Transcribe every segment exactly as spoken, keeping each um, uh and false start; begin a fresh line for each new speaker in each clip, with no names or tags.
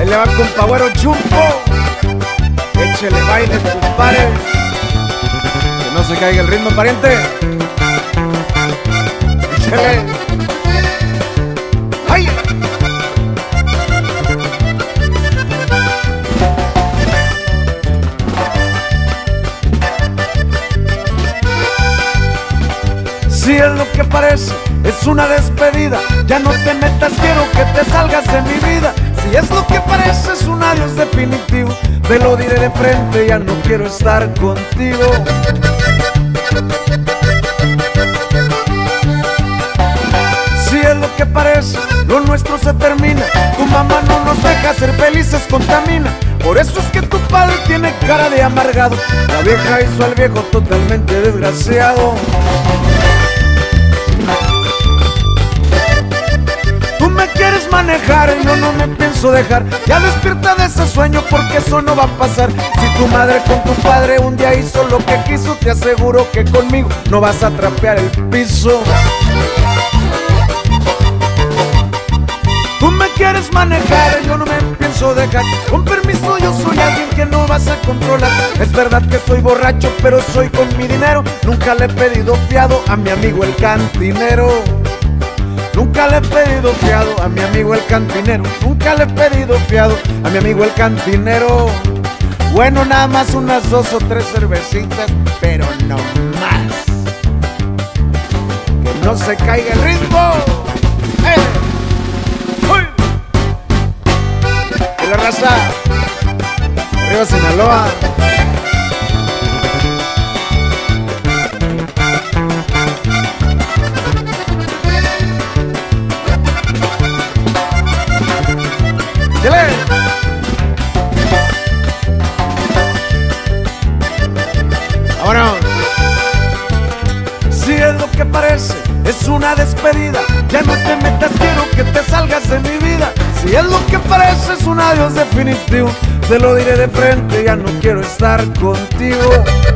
le va con Pagüero Chumpo. Échele baile, compadre. Que no se caiga el ritmo, pariente. Échele. ¡Ay! Si es lo que parece, es una despedida. Ya no te metas, quiero que te salgas de mi vida. Si es lo que parece, es un adiós definitivo. Te lo diré de frente, ya no quiero estar contigo. Si es lo que parece, lo nuestro se termina. Tu mamá no nos deja ser felices, contamina. Por eso es que tu padre tiene cara de amargado. La vieja hizo al viejo totalmente desgraciado. Tú me quieres manejar y yo no me pienso dejar. Ya despierta de ese sueño porque eso no va a pasar. Si tu madre con tu padre un día hizo lo que quiso, te aseguro que conmigo no vas a trapear el piso. Tú me quieres manejar y yo no me pienso dejar. Con permiso, yo soy alguien que no vas a controlar. Es verdad que soy borracho, pero soy con mi dinero. Nunca le he pedido fiado a mi amigo el cantinero. Nunca le he pedido fiado a mi amigo el cantinero. Nunca le he pedido fiado a mi amigo el cantinero. Bueno, nada más unas dos o tres cervecitas, pero no más. Que no se caiga el ritmo. ¡Eh! ¡Uy! ¡Y la raza! ¡Arriba Sinaloa! Vámonos. Si es lo que parece, es una despedida. Ya no te metas, quiero que te salgas de mi vida. Si es lo que parece, es un adiós definitivo. Te lo diré de frente, ya no quiero estar contigo.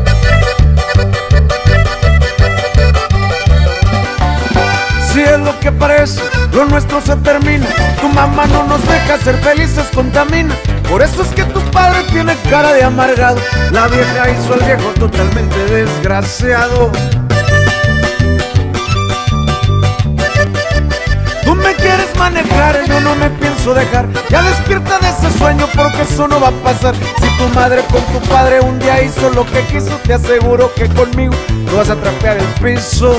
Si es lo que parece, lo nuestro se termina. Tu mamá no nos deja ser felices, contamina. Por eso es que tu padre tiene cara de amargado. La vieja hizo al viejo totalmente desgraciado. Tú me quieres manejar y yo no me pienso dejar. Ya despierta de ese sueño porque eso no va a pasar. Si tu madre con tu padre un día hizo lo que quiso, te aseguro que conmigo no vas a trapear el piso.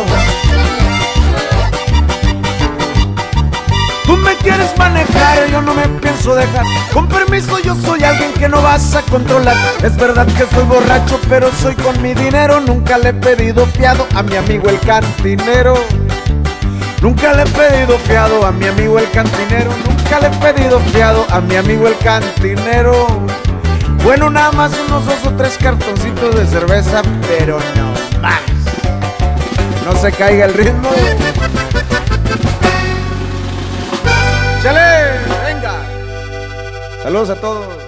Tú me quieres manejar y yo no me pienso dejar. Con permiso, yo soy alguien que no vas a controlar. Es verdad que soy borracho, pero soy con mi dinero. Nunca le he pedido fiado a mi amigo el cantinero. Nunca le he pedido fiado a mi amigo el cantinero. Nunca le he pedido fiado a mi amigo el cantinero. Bueno, nada más unos dos o tres cartoncitos de cerveza, pero no más. No se caiga el ritmo. ¡Chale! ¡Venga! Saludos a todos.